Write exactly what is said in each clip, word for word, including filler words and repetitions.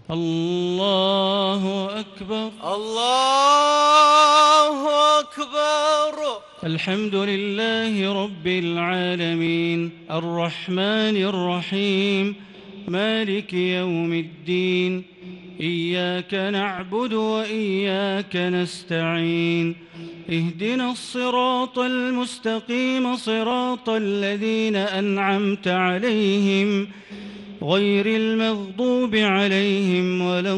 الله أكبر. الله أكبر. الحمد لله رب العالمين الرحمن الرحيم مالك يوم الدين إياك نعبد وإياك نستعين اهدنا الصراط المستقيم صراط الذين أنعمت عليهم غير المغضوب عليهم ولا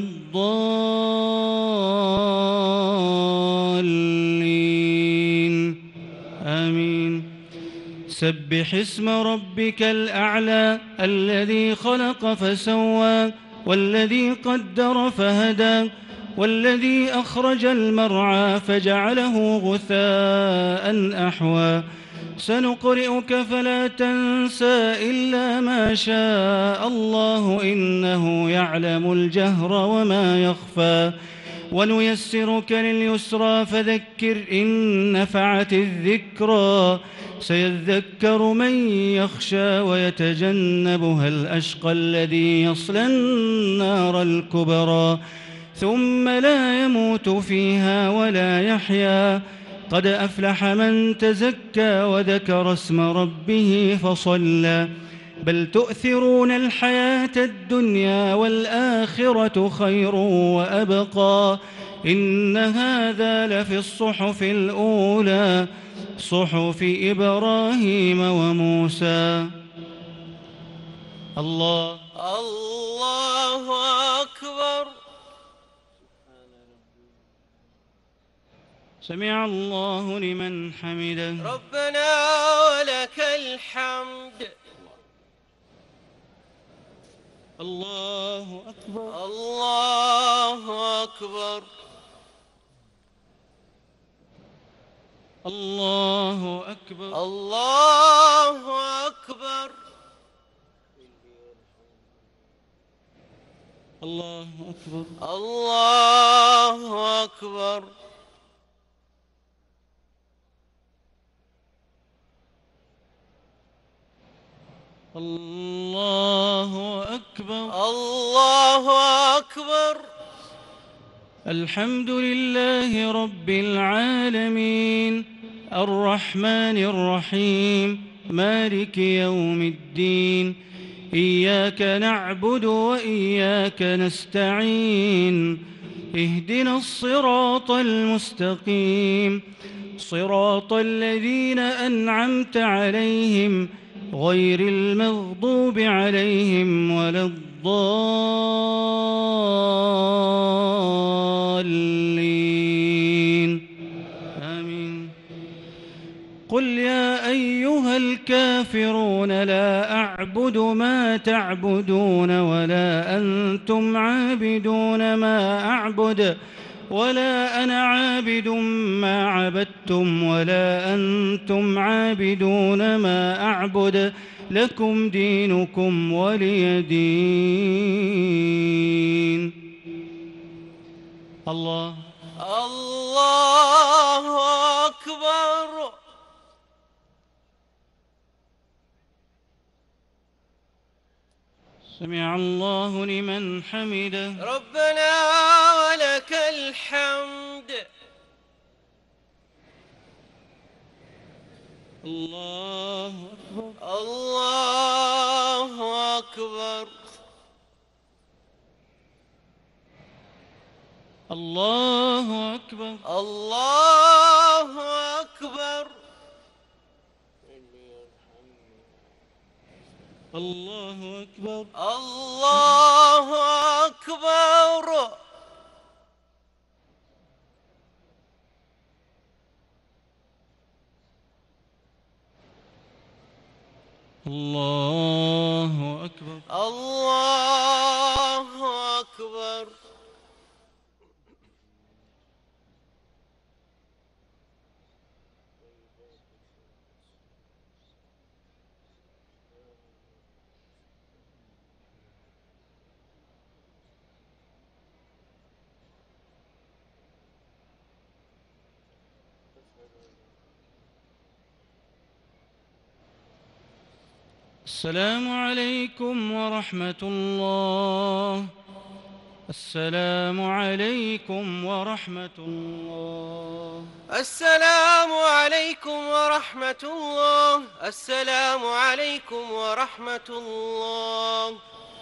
الضالين آمين. سبح اسم ربك الأعلى الذي خلق فسوى والذي قدر فهدى والذي أخرج المرعى فجعله غثاء أحوى سنقرئك فلا تنسى إلا ما شاء الله إنه يعلم الجهر وما يخفى ونيسرك لليسرى فذكر إن نفعت الذكرى سيذكر من يخشى ويتجنبها الأشقى الذي يصلى النار الكبرى ثم لا يموت فيها ولا يحيا قد أفلح من تزكى وذكر اسم ربه فصلى بل تؤثرون الحياة الدنيا والآخرة خير وأبقى إن هذا لفي الصحف الأولى صحف إبراهيم وموسى. الله الله أكبر. سمع الله لمن حمده. ربنا ولك الحمد. الله أكبر. الله أكبر. الله أكبر. الله أكبر. الله أكبر. الله أكبر. الله أكبر. الله أكبر. الحمد لله رب العالمين الرحمن الرحيم مالك يوم الدين إياك نعبد وإياك نستعين اهدنا الصراط المستقيم صراط الذين أنعمت عليهم غير المغضوب عليهم ولا الضالين آمين. قل يا أيها الكافرون لا أعبد ما تعبدون ولا أنتم عابدون ما أعبد ولا أنا عابد ما عبدتم ولا أنتم عابدون ما أعبد لكم دينكم ولي دين. الله الله أكبر. سمع الله لمن حمده. ربنا ولك الحمد. الله أكبر. الله أكبر. الله أكبر. الله أكبر. الله أكبر. الله أكبر. الله أكبر. الله أكبر. السلام عليكم ورحمة الله. السلام عليكم ورحمة الله. السلام عليكم ورحمة الله. السلام عليكم ورحمة الله.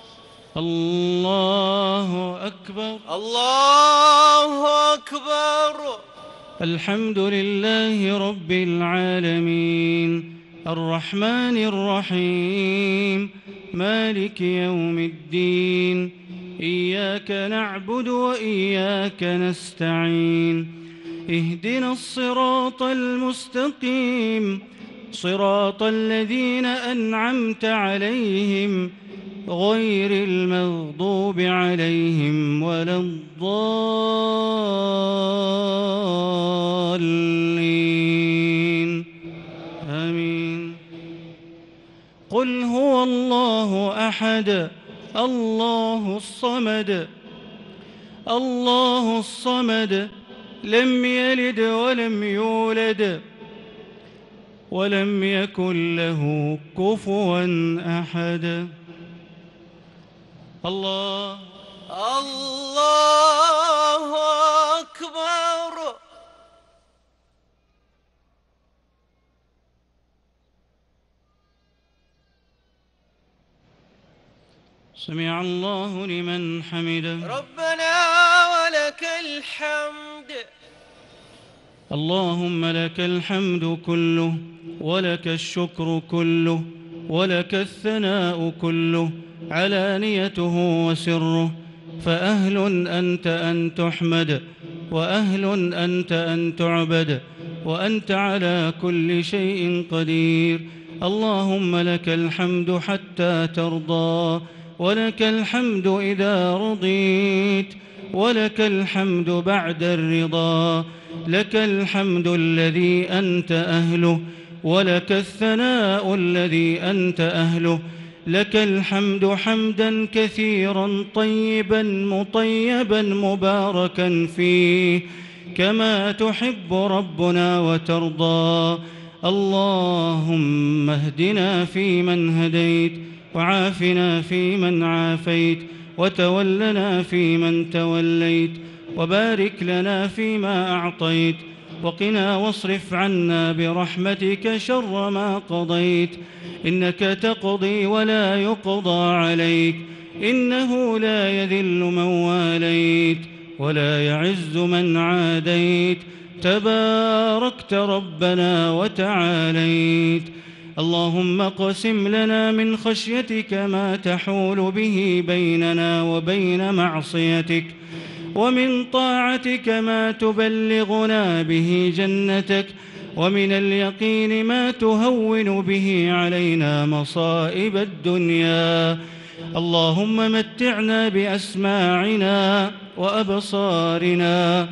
الله أكبر. الله أكبر. الحمد لله رب العالمين الرحمن الرحيم مالك يوم الدين إياك نعبد وإياك نستعين اهدنا الصراط المستقيم صراط الذين أنعمت عليهم غير المغضوب عليهم ولا الضالين آمين. قل هو الله أحد الله الصمد الله الصمد لم يلد ولم يولد ولم يكن له كفوا أحد. الله الله أكبر. سمع الله لمن حمده. ربنا ولك الحمد. اللهم لك الحمد كله ولك الشكر كله ولك الثناء كله علانيته وسره، فأهل أنت أن تحمد وأهل أنت أن تعبد وأنت على كل شيء قدير. اللهم لك الحمد حتى ترضى ولك الحمد إذا رضيت ولك الحمد بعد الرضا. لك الحمد الذي أنت أهله ولك الثناء الذي أنت أهله. لك الحمد حمدا كثيرا طيبا مطيبا مباركا فيه كما تحب ربنا وترضى. اللهم اهدنا فيمن هديت وعافنا فيمن عافيت وتولنا فيمن توليت وبارك لنا فيما أعطيت وقنا واصرف عنا برحمتك شر ما قضيت. إنك تقضي ولا يقضى عليك إنه لا يذل من واليت ولا يعز من عاديت تباركت ربنا وتعاليت. اللهم اقسم لنا من خشيتك ما تحول به بيننا وبين معصيتك ومن طاعتك ما تبلغنا به جنتك ومن اليقين ما تهون به علينا مصائب الدنيا. اللهم متعنا بأسماعنا وأبصارنا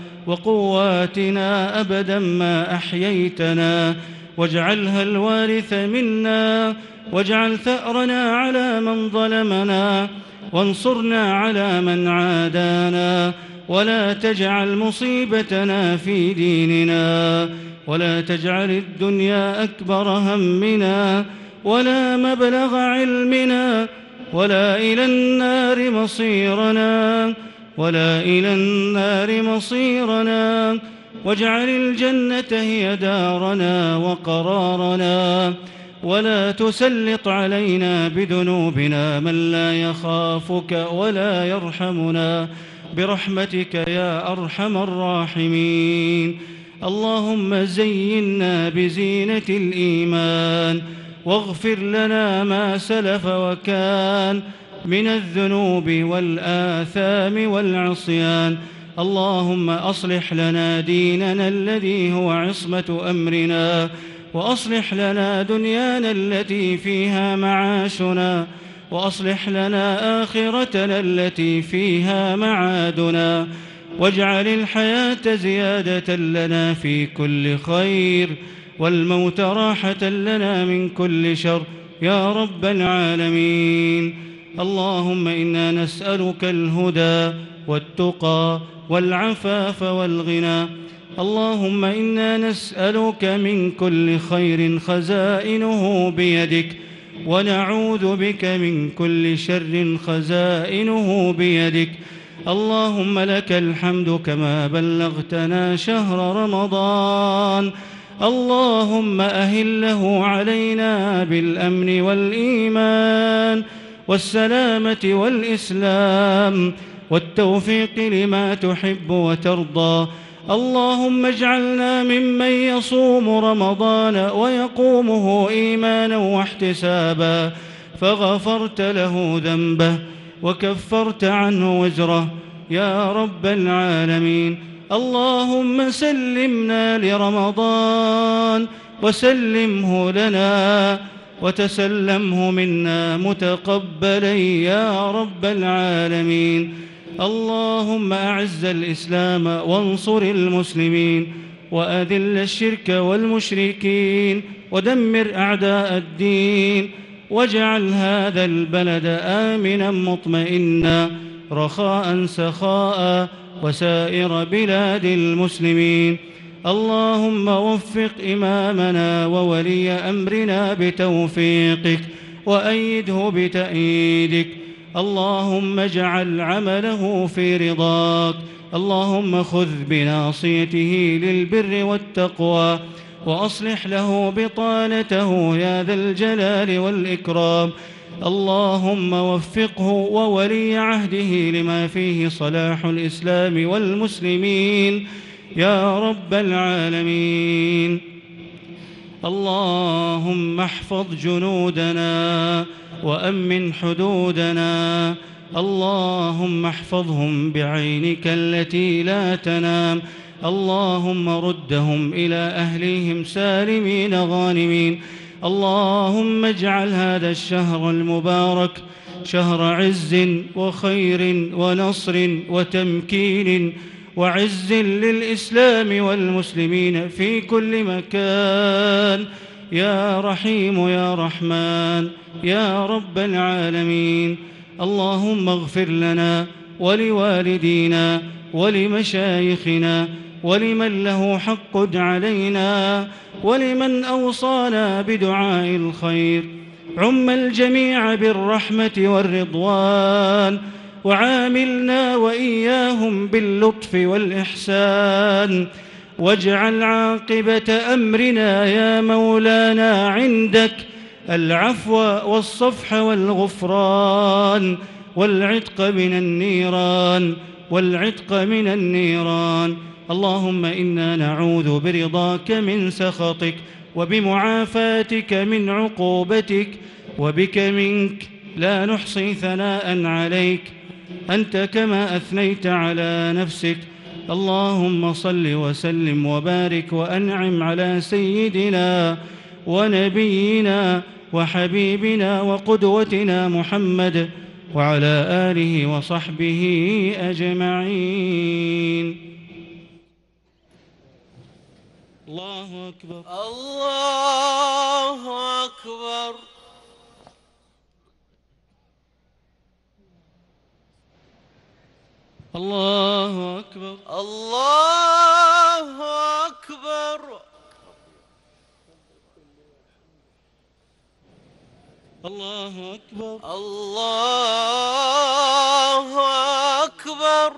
وقواتنا أبدا ما أحييتنا واجعلها الوارث منا واجعل ثأرنا على من ظلمنا وانصرنا على من عادانا ولا تجعل مصيبتنا في ديننا ولا تجعل الدنيا أكبر همنا ولا مبلغ علمنا ولا إلى النار مصيرنا ولا إلى النار مصيرنا واجعل الجنة هي دارنا وقرارنا ولا تسلط علينا بذنوبنا من لا يخافك ولا يرحمنا برحمتك يا أرحم الراحمين. اللهم زينا بزينة الإيمان واغفر لنا ما سلف وكان من الذنوب والآثام والعصيان. اللهم أصلح لنا ديننا الذي هو عصمة أمرنا وأصلح لنا دنيانا التي فيها معاشنا وأصلح لنا آخرتنا التي فيها معادنا واجعل الحياة زيادة لنا في كل خير والموت راحة لنا من كل شر يا رب العالمين. اللهم إنا نسألك الهدى والتقى والعفاف والغنى. اللهم إنا نسألك من كل خير خزائنه بيدك ونعوذ بك من كل شر خزائنه بيدك. اللهم لك الحمد كما بلغتنا شهر رمضان. اللهم أهله علينا بالأمن والإيمان والسلامة والإسلام والتوفيق لما تحب وترضى. اللهم اجعلنا ممن يصوم رمضان ويقومه إيمانا واحتسابا فغفرت له ذنبه وكفرت عنه وزره يا رب العالمين. اللهم سلمنا لرمضان وسلمه لنا وتسلمه منا متقبلا يا رب العالمين. اللهم أعز الإسلام وانصر المسلمين وأذل الشرك والمشركين ودمر أعداء الدين واجعل هذا البلد آمنا مطمئنا رخاء سخاء وسائر بلاد المسلمين. اللهم وفق إمامنا وولي أمرنا بتوفيقك وأيده بتأييدك. اللهم اجعل عمله في رضاك. اللهم خذ بناصيته للبر والتقوى وأصلح له بطانته يا ذا الجلال والإكرام. اللهم وفقه وولي عهده لما فيه صلاح الإسلام والمسلمين يا رب العالمين. اللهم احفظ جنودنا وأمن حدودنا. اللهم احفظهم بعينك التي لا تنام. اللهم ردهم إلى أهليهم سالمين غانمين. اللهم اجعل هذا الشهر المبارك شهر عز وخير ونصر وتمكين وعز للإسلام والمسلمين في كل مكان يا رحيم يا رحمن يا رب العالمين. اللهم اغفر لنا ولوالدينا ولمشايخنا ولمن له حق علينا ولمن أوصانا بدعاء الخير. عم الجميع بالرحمة والرضوان وعاملنا وإياهم باللطف والإحسان واجعل عاقبة أمرنا يا مولانا عندك العفو والصفح والغفران والعتق من النيران والعتق من النيران. اللهم إنا نعوذ برضاك من سخطك وبمعافاتك من عقوبتك وبك منك لا نحصي ثناء عليك أنت كما أثنيت على نفسك. اللهم صل وسلم وبارك وأنعم على سيدنا ونبينا وحبيبنا وقدوتنا محمد وعلى آله وصحبه أجمعين. الله أكبر الله أكبر. الله أكبر الله أكبر. الله أكبر الله أكبر.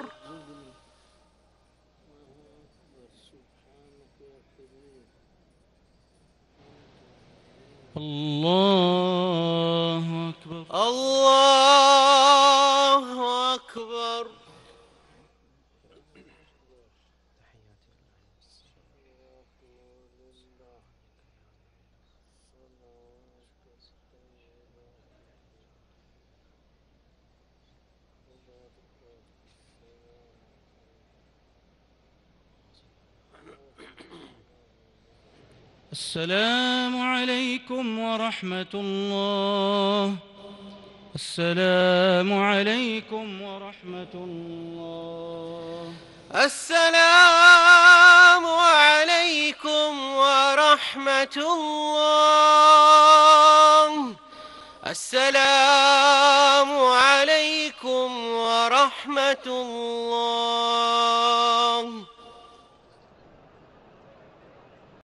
الله أكبر الله أكبر. السلام عليكم ورحمة الله. السلام عليكم ورحمة الله. السلام عليكم ورحمة الله. السلام عليكم ورحمة الله.